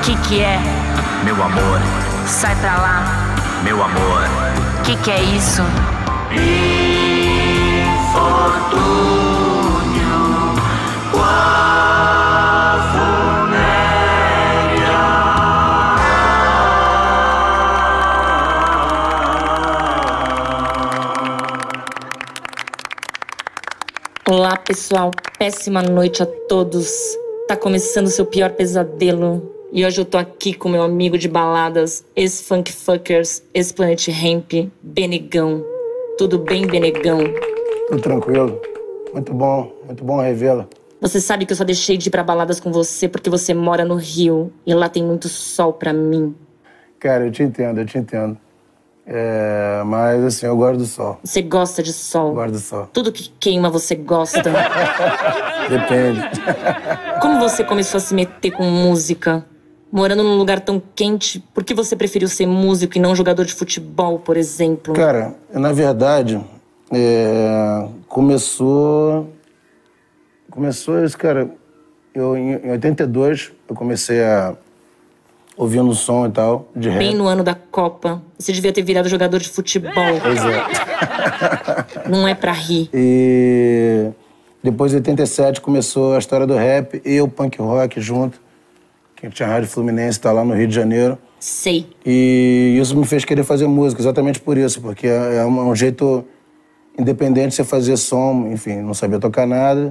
Que é? Meu amor, Sai pra lá. meu amor. Que é isso? Infortúnio, Olá, pessoal. Péssima noite a todos. Tá começando seu pior pesadelo. E hoje eu tô aqui com meu amigo de baladas, ex-Funk Fuckers, ex-Planet Hemp, Benegão. Tudo bem, Benegão? Tudo tranquilo. Muito bom revê-la. Você sabe que eu só deixei de ir pra baladas com você porque você mora no Rio e lá tem muito sol pra mim. Cara, eu te entendo. Mas assim, eu gosto do sol. Você gosta de sol? Gosto do sol. Tudo que queima você gosta. Depende. Como você começou a se meter com música? Morando num lugar tão quente, por que você preferiu ser músico e não jogador de futebol, por exemplo? Cara, na verdade, começou isso, cara. Em 82, eu comecei a ouvindo som e tal, de rap. Bem no ano da Copa. Você devia ter virado jogador de futebol. Pois é. Não é pra rir. E depois, em 87, começou a história do rap e o punk rock junto. Que tinha a Rádio Fluminense, tá lá no Rio de Janeiro. Sei. E isso me fez querer fazer música, exatamente por isso. Porque é um jeito independente de você fazer som, enfim, não sabia tocar nada.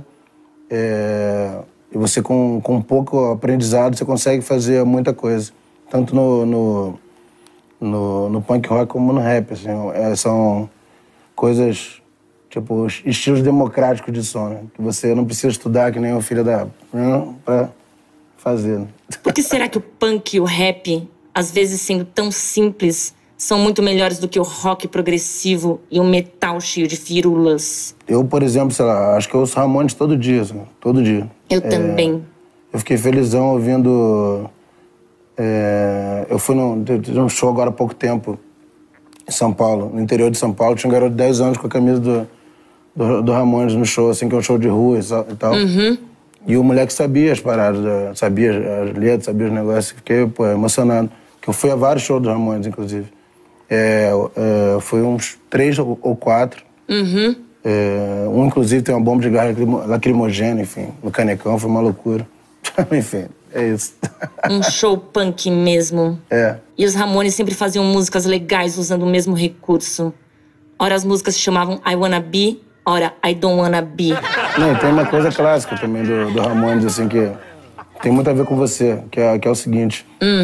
E você, com pouco aprendizado, você consegue fazer muita coisa. Tanto no punk rock como no rap, assim. São coisas, tipo, estilos democráticos de som, né? Que você não precisa estudar que nem o filho da... pra fazer, né? Por que será que o punk e o rap, às vezes sendo tão simples, são muito melhores do que o rock progressivo e o metal cheio de firulas? Eu, por exemplo, sei lá, acho que eu ouço Ramones todo dia, assim, todo dia. Eu também. Eu fiquei felizão ouvindo... eu fui num show agora há pouco tempo, em São Paulo, no interior de São Paulo. Tinha um garoto de 10 anos com a camisa do Ramones no show, assim, que é um show de rua e tal. Uhum. E o moleque sabia as paradas, sabia as letras, sabia os negócios. Fiquei, emocionado. Porque eu fui a vários shows do Ramones, inclusive. Fui uns 3 ou 4. Uhum. Inclusive, tem uma bomba de gás lacrimogênea, enfim, no Canecão, foi uma loucura. Enfim, é isso. Um show punk mesmo. E os Ramones sempre faziam músicas legais usando o mesmo recurso. Ora as músicas se chamavam I Wanna Be, ora I Don't Wanna Be. Não, tem uma coisa clássica também do Ramones, assim, que tem muito a ver com você, que é o seguinte.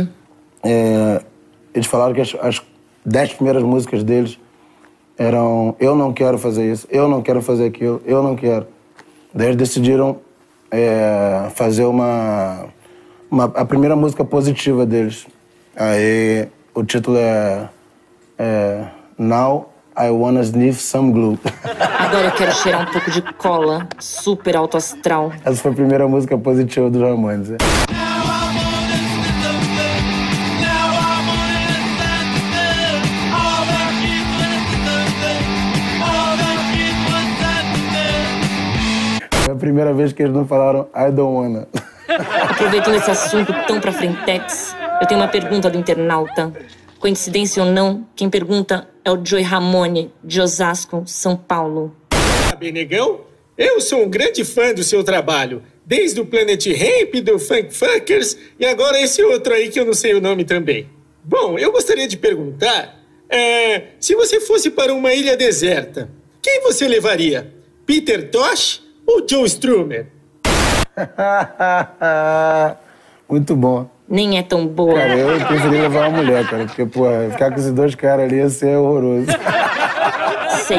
Eles falaram que as 10 primeiras músicas deles eram eu não quero fazer isso, eu não quero fazer aquilo, eu não quero. Daí eles decidiram fazer a primeira música positiva deles. Aí o título é Now I Wanna Sniff Some Glue. Agora eu quero cheirar um pouco de cola. Super alto astral. Essa foi a primeira música positiva dos Ramones. Foi a primeira vez que eles não falaram I don't wanna. Aproveitando esse assunto tão pra frentex, eu tenho uma pergunta do internauta. Coincidência ou não, quem pergunta é o Joey Ramone, de Osasco, São Paulo. Benegão, eu sou um grande fã do seu trabalho. Desde o Planet Hemp, do Funk Fuckers e agora esse outro aí que eu não sei o nome também. Bom, eu gostaria de perguntar, se você fosse para uma ilha deserta, quem você levaria? Peter Tosh ou Joe Strummer? Muito bom. Nem é tão boa. Cara, eu preferi levar uma mulher, cara. Porque, ficar com esses dois caras ali ia ser horroroso. Sei.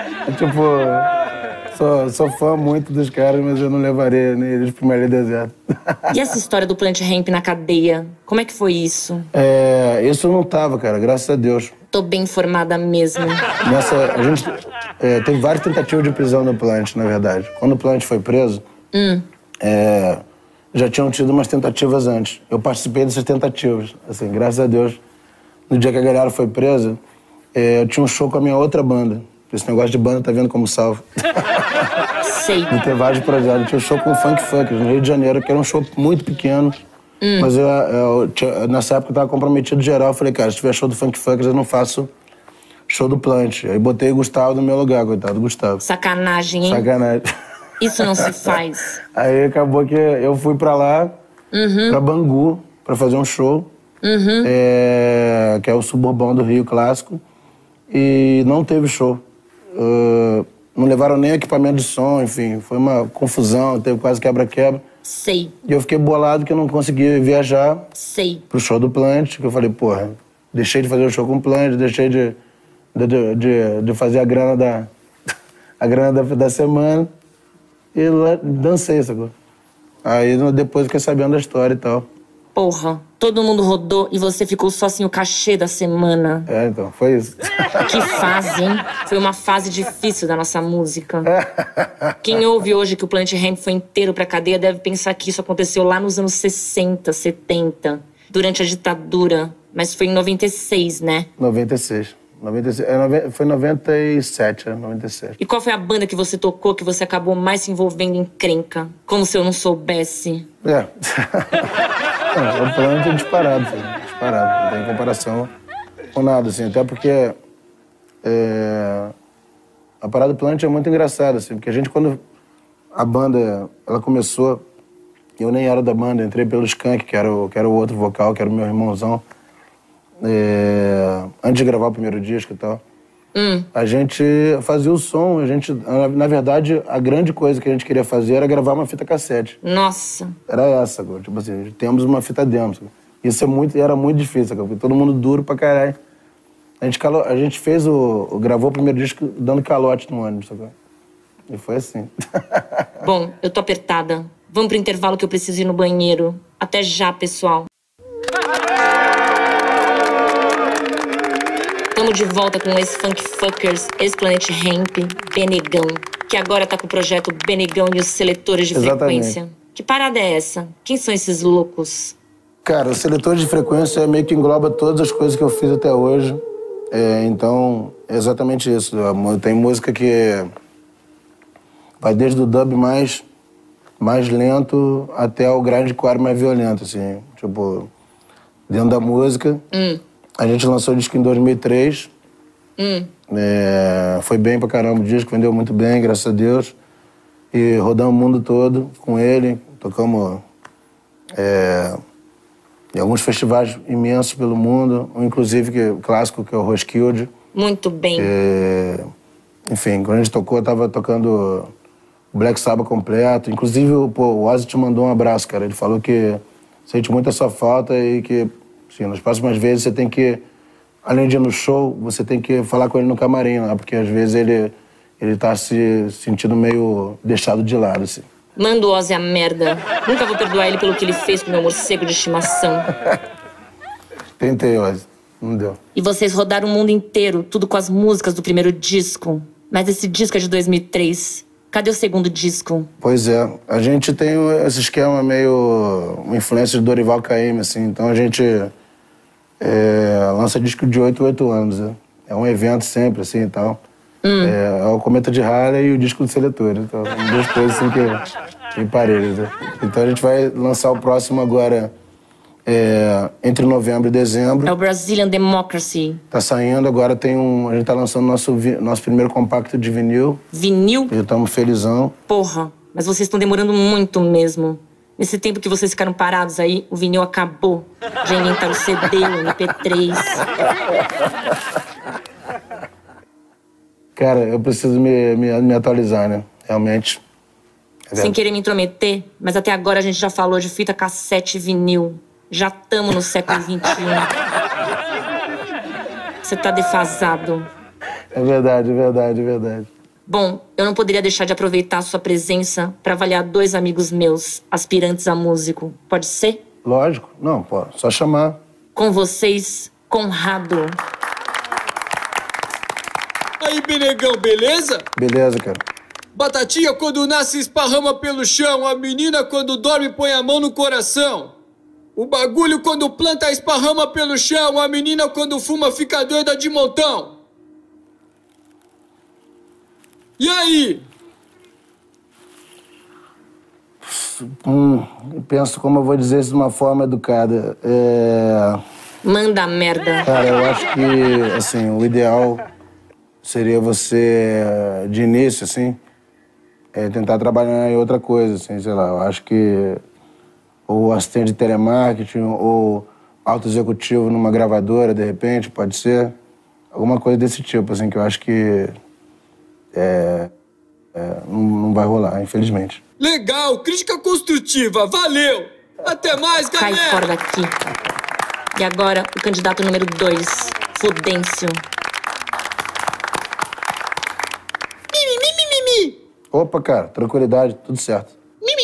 Sou fã muito dos caras, mas eu não levaria eles pra uma ilha deserta. E essa história do Planet Hemp na cadeia? Como é que foi isso? Isso eu não tava, cara, graças a Deus. Tô bem informada mesmo. A gente teve várias tentativas de prisão no Planet, na verdade. Quando o Planet foi preso, já tinham tido umas tentativas antes. Eu participei dessas tentativas, assim, graças a Deus. No dia que a galera foi presa, eu tinha um show com a minha outra banda. Esse negócio de banda tá vendo como salvo. Sei. E ter vários projetos. Eu tinha um show com o Funk Funkers no Rio de Janeiro, que era um show muito pequeno. Mas nessa época eu tava comprometido geral. Eu falei, cara, se tiver show do Funk Funkers, eu não faço show do Plant. Aí botei o Gustavo no meu lugar, coitado do Gustavo. Sacanagem, hein? Sacanagem. Isso não se faz. Aí acabou que eu fui pra lá, pra Bangu, pra fazer um show, que é o suburbão do Rio clássico, e não teve show. Não levaram nem equipamento de som, enfim, foi uma confusão, teve quase quebra-quebra. Sei, E eu fiquei bolado que eu não consegui viajar sei. pro show do Plant, que eu falei, porra, deixei de fazer o show com o Plant, deixei de fazer a grana da semana. E lá dancei, sacou? Aí depois fiquei sabendo da história e tal. Porra, todo mundo rodou e você ficou só sem o cachê da semana. Então, foi isso. Que fase, hein? Foi uma fase difícil da nossa música. Quem ouve hoje que o Planet Hemp foi inteiro pra cadeia deve pensar que isso aconteceu lá nos anos 60, 70, durante a ditadura. Mas foi em 96, né? 96. Foi 97, 97. E qual foi a banda que você tocou que você acabou mais se envolvendo em encrenca? Como se eu não soubesse. O Plant é disparado, filho. Disparado. Não tem comparação com nada, assim. Até porque a parada do Plant é muito engraçada, assim. Porque a gente, quando a banda ela começou, eu nem era da banda, entrei pelo Skank, que era o outro vocal, que era o meu irmãozão. Antes de gravar o primeiro disco e tal. A gente fazia o som, na verdade, a grande coisa que a gente queria fazer era gravar uma fita cassete. Nossa. Era essa, tipo assim, temos uma fita demo. Isso era muito difícil, porque todo mundo duro pra caralho. A gente gravou o primeiro disco dando calote no ônibus, sabe? E foi assim. Bom, eu tô apertada. Vamos pro intervalo que eu preciso ir no banheiro. Até já, pessoal. Estamos de volta com esse Funk Funkers, ex-Planet Hemp, Benegão, que agora tá com o projeto Benegão e os Seletores de Frequência. Que parada é essa? Quem são esses loucos? Cara, o Seletores de Frequência meio que engloba todas as coisas que eu fiz até hoje. Então, é exatamente isso. Tem música que vai desde o dub mais lento até o grindcore mais violento, assim. Tipo, dentro da música. A gente lançou o disco em 2003. Foi bem pra caramba o disco, vendeu muito bem, graças a Deus. E rodamos o mundo todo com ele. Tocamos em alguns festivais imensos pelo mundo. Inclusive, clássico, que é o Roskilde. Muito bem. Enfim, quando a gente tocou, eu tava tocando o Black Sabbath completo. Inclusive, o Ozzy te mandou um abraço, cara. Ele falou que sente muito a sua falta e que... Sim, nas próximas vezes você tem que, além de ir no show, você tem que falar com ele no camarim lá, porque às vezes ele tá se sentindo meio deixado de lado, assim. Manda o Ozzy a merda. Nunca vou perdoar ele pelo que ele fez com o meu morcego de estimação. Tentei, Ozzy. Não deu. E vocês rodaram o mundo inteiro, tudo com as músicas do primeiro disco. Mas esse disco é de 2003. Cadê o segundo disco? Pois é. A gente tem esse esquema meio... uma influência de Dorival Caymmi, assim. Então a gente... lança disco de 8 anos. É um evento sempre, assim, e tal. É o Cometa de Halley e o disco do Seletor. Então, são duas coisas, assim, que parelhas. Né? Então, a gente vai lançar o próximo agora, entre novembro e dezembro. É o Brazilian Democracy. Tá saindo, agora a gente tá lançando nosso primeiro compacto de vinil. Vinil? E estamos felizão. Porra, mas vocês estão demorando muito mesmo. Nesse tempo que vocês ficaram parados aí, o vinil acabou. Já inventaram o CD, o MP3. Cara, eu preciso me atualizar, né? Realmente. Sem querer me intrometer, mas até agora a gente já falou de fita cassete e vinil. Já estamos no século XXI. Você tá defasado. É verdade. Bom, eu não poderia deixar de aproveitar a sua presença para avaliar 2 amigos meus, aspirantes a músico. Pode ser? Lógico. Não, pô, só chamar. Com vocês, Conrado. Aí, Benegão, beleza? Beleza, cara. Batatinha quando nasce esparrama pelo chão. A menina quando dorme põe a mão no coração. O bagulho quando planta esparrama pelo chão. A menina quando fuma fica doida de montão. E aí? penso como eu vou dizer isso de uma forma educada. Manda merda. Cara, eu acho que, assim, o ideal seria você, de início, assim, tentar trabalhar em outra coisa, assim, sei lá. Eu acho que ou assistente de telemarketing ou alto executivo numa gravadora, de repente, pode ser. Alguma coisa desse tipo, assim, que eu acho que não vai rolar, infelizmente. Legal, crítica construtiva, valeu! Até mais, Cai galera! fora daqui. E agora, o candidato número 2, Fudêncio. Opa, cara, tranquilidade, tudo certo.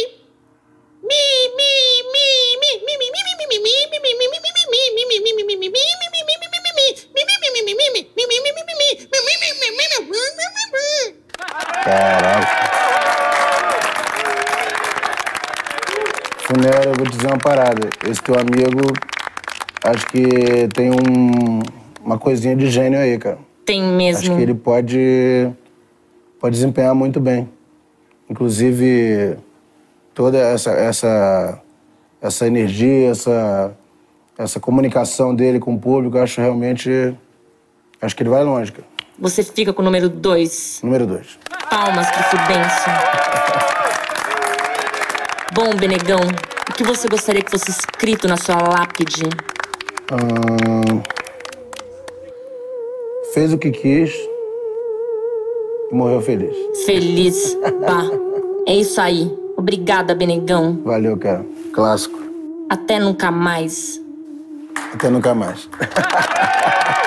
Caraca. Funera, eu vou te dizer uma parada. Esse teu amigo, acho que tem uma coisinha de gênio aí, cara. Tem mesmo. Acho que ele pode desempenhar muito bem. Inclusive, toda essa energia, essa comunicação dele com o público, acho que ele vai longe, cara. Você fica com o número 2. Número 2. Palmas pro Fudêncio. Bom, Benegão, o que você gostaria que fosse escrito na sua lápide? Fez o que quis e morreu feliz. Feliz. Bah. É isso aí. Obrigada, Benegão. Valeu, cara. Clássico. Até nunca mais. Até nunca mais.